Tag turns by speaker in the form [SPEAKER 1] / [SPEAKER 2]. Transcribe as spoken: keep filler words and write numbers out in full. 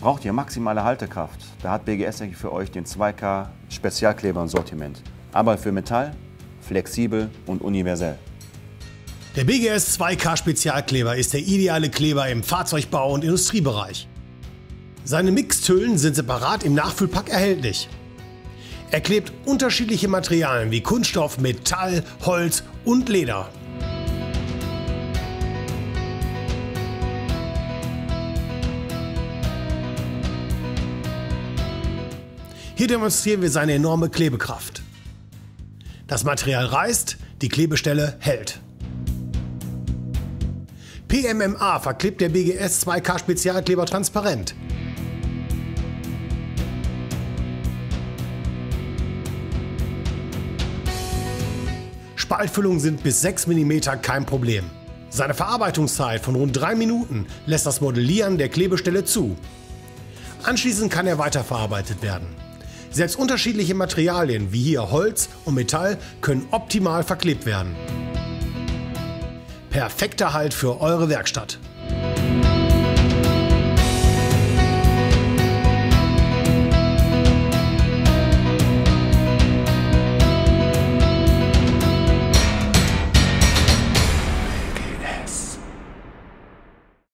[SPEAKER 1] Braucht ihr maximale Haltekraft? Da hat B G S für euch den zwei K Spezialkleber im Sortiment. Aber für Metall, flexibel und universell.
[SPEAKER 2] Der B G S zwei K Spezialkleber ist der ideale Kleber im Fahrzeugbau- und Industriebereich. Seine Mixthüllen sind separat im Nachfüllpack erhältlich. Er klebt unterschiedliche Materialien wie Kunststoff, Metall, Holz und Leder. Hier demonstrieren wir seine enorme Klebekraft. Das Material reißt, die Klebestelle hält. P M M A verklebt der B G S zwei K Spezialkleber transparent. Spaltfüllungen sind bis sechs Millimeter kein Problem. Seine Verarbeitungszeit von rund drei Minuten lässt das Modellieren der Klebestelle zu. Anschließend kann er weiterverarbeitet werden. Selbst unterschiedliche Materialien wie hier Holz und Metall können optimal verklebt werden. Perfekter Halt für eure Werkstatt.